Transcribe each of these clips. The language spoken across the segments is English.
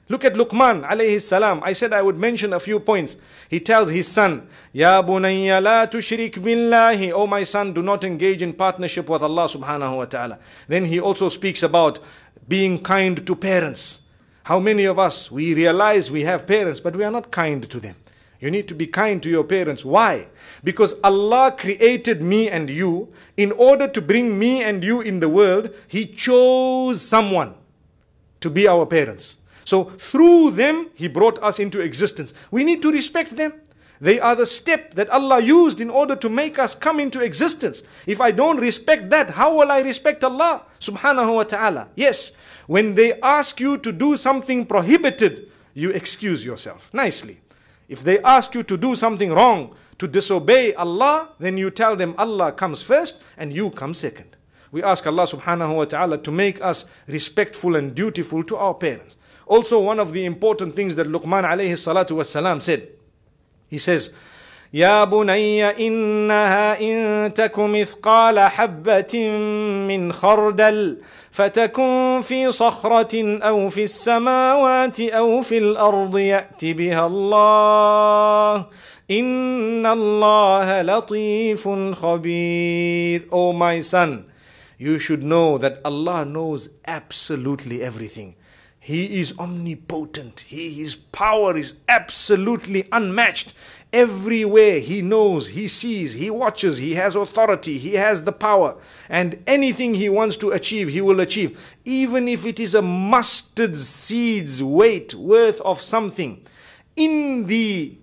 Look at Luqman alayhi salam. I said I would mention a few points. He tells his son, Ya bunayya la tushrik billahi. Oh my son, do not engage in partnership with Allah subhanahu wa ta'ala. Then he also speaks about being kind to parents. How many of us, we realize we have parents, but we are not kind to them. You need to be kind to your parents. Why? Because Allah created me and you. In order to bring me and you in the world, He chose someone to be our parents. So through them, He brought us into existence. We need to respect them. They are the step that Allah used in order to make us come into existence. If I don't respect that, how will I respect Allah subhanahu wa ta'ala? Yes, when they ask you to do something prohibited, you excuse yourself nicely. If they ask you to do something wrong, to disobey Allah, then you tell them Allah comes first and you come second. We ask Allah subhanahu wa ta'ala to make us respectful and dutiful to our parents. Also, one of the important things that Luqman alayhi salatu wassalam said, he says, يا بني إنها إن تك مثقال حبة من خردل فتكن في صخرة أو في السماوات أو في الأرض يأت بها الله إن الله لطيف خبير. Oh my son, you should know that Allah knows absolutely everything. He is omnipotent. His power is absolutely unmatched. Everywhere He knows, He sees, He watches, He has authority, He has the power. And anything He wants to achieve, He will achieve. Even if it is a mustard seed's weight worth of something. In the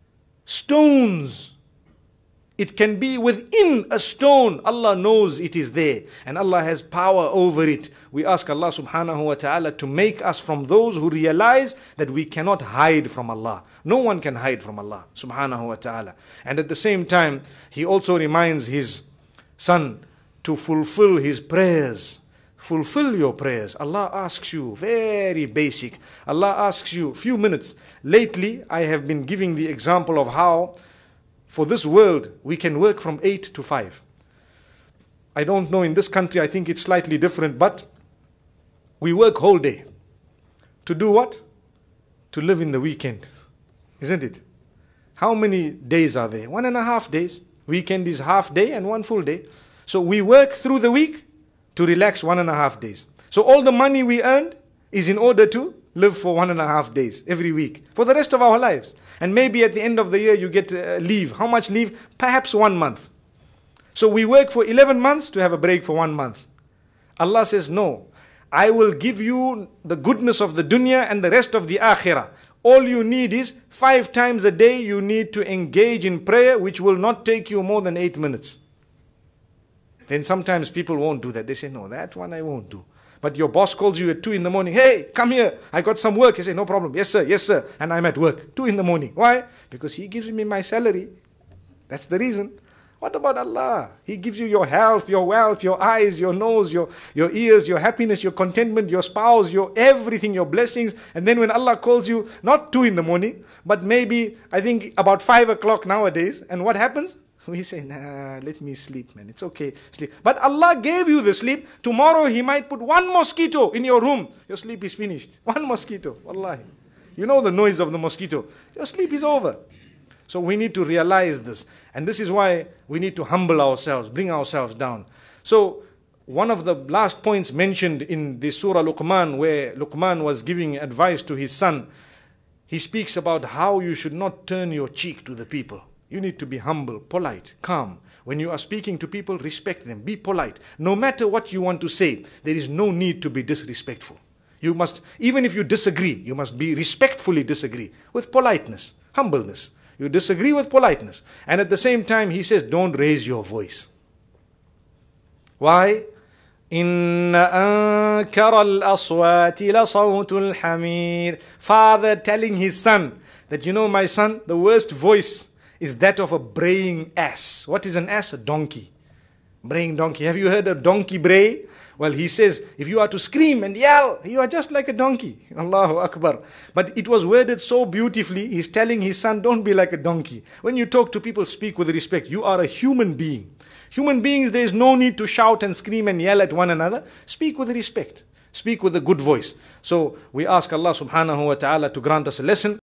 stones, it can be within a stone. Allah knows it is there. And Allah has power over it. We ask Allah subhanahu wa ta'ala to make us from those who realize that we cannot hide from Allah. No one can hide from Allah subhanahu wa ta'ala. And at the same time, He also reminds His son to fulfill his prayers. Fulfill your prayers. Allah asks you, very basic. Allah asks you, few minutes. Lately, I have been giving the example of how for this world, we can work from 8 to 5. I don't know, in this country, I think it's slightly different, but we work whole day. To do what? To live in the weekend. Isn't it? How many days are there? 1.5 days. Weekend is half day and one full day. So we work through the week to relax 1.5 days. So all the money we earned is in order to live for 1.5 days every week for the rest of our lives. And maybe at the end of the year you get leave. How much leave? Perhaps 1 month. So we work for 11 months to have a break for 1 month. Allah says, no, I will give you the goodness of the dunya and the rest of the akhirah. All you need is 5 times a day you need to engage in prayer, which will not take you more than 8 minutes. Then sometimes people won't do that. They say, no, that one I won't do. But your boss calls you at 2 in the morning. Hey, come here. I got some work. You say, no problem. Yes, sir. Yes, sir. And I'm at work. 2 in the morning. Why? Because He gives me my salary. That's the reason. What about Allah? He gives you your health, your wealth, your eyes, your nose, your ears, your happiness, your contentment, your spouse, your everything, your blessings. And then when Allah calls you, not 2 in the morning, but maybe, I think, about 5 o'clock nowadays. And what happens? We say, nah, let me sleep, man. It's okay, sleep. But Allah gave you the sleep. Tomorrow He might put 1 mosquito in your room. Your sleep is finished. 1 mosquito, wallahi. You know the noise of the mosquito. Your sleep is over. So we need to realize this. And this is why we need to humble ourselves, bring ourselves down. So one of the last points mentioned in the Surah Luqman, where Luqman was giving advice to his son, he speaks about how you should not turn your cheek to the people. You need to be humble, polite, calm. When you are speaking to people, respect them, be polite. No matter what you want to say, there is no need to be disrespectful. You must, even if you disagree, you must be respectfully disagree with politeness, humbleness. You disagree with politeness. And at the same time, he says, don't raise your voice. Why? إِنَّ أَنكَرَ الْأَصْوَاتِ لَصَوْتُ الْحَمِيرِ. Father telling his son that, you know, my son, the worst voice is that of a braying ass. What is an ass? A donkey. Braying donkey. Have you heard a donkey bray? Well, he says, if you are to scream and yell, you are just like a donkey. Allahu Akbar. But it was worded so beautifully. He's telling his son, don't be like a donkey. When you talk to people, speak with respect. You are a human being. Human beings, there is no need to shout and scream and yell at one another. Speak with respect. Speak with a good voice. So we ask Allah subhanahu wa ta'ala to grant us a lesson.